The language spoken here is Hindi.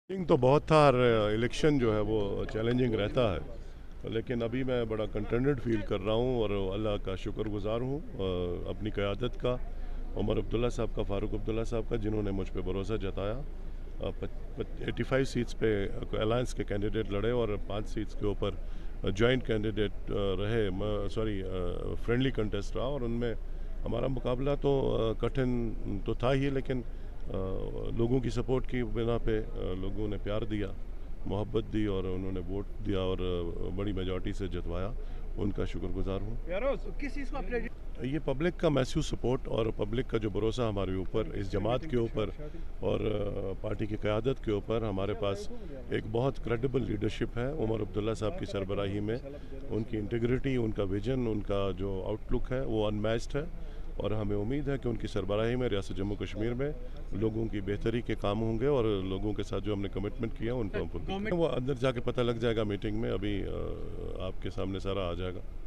तो बहुत था, हर इलेक्शन जो है वो चैलेंजिंग रहता है, लेकिन अभी मैं बड़ा कंटेंटेड फील कर रहा हूँ और अल्लाह का शुक्रगुजार हूँ अपनी क़यादत का, उमर अब्दुल्ला साहब का, फ़ारूक अब्दुल्ला साहब का, जिन्होंने मुझ पे भरोसा जताया। 85 सीट्स पे अलायंस के कैंडिडेट लड़े और 5 सीट्स के ऊपर जॉइंट कैंडिडेट रहे, सॉरी फ्रेंडली कंटेस्ट रहा, और उनमें हमारा मुकाबला तो कठिन तो था ही, लेकिन लोगों की सपोर्ट की बिना पे लोगों ने प्यार दिया, मोहब्बत दी और उन्होंने वोट दिया और बड़ी मेजॉरिटी से जितवाया। उनका शुक्रगुजार हूँ। किस चीज़ को अपने ये पब्लिक का मैस्यू सपोर्ट और पब्लिक का जो भरोसा हमारे ऊपर, इस जमात के ऊपर और पार्टी की क़यादत के ऊपर, हमारे पास एक बहुत क्रेडिबल लीडरशिप है उमर अब्दुल्ला साहब की सरबराही में। उनकी इंटीग्रिटी, उनका विजन, उनका जो आउटलुक है वो अनमैच्ड है, और हमें उम्मीद है कि उनकी सरबराही में रियासत जम्मू कश्मीर में लोगों की बेहतरी के काम होंगे और लोगों के साथ जो हमने कमिटमेंट किया उनको हम वो अंदर जाके पता लग जाएगा मीटिंग में। अभी आपके सामने सारा आ जाएगा।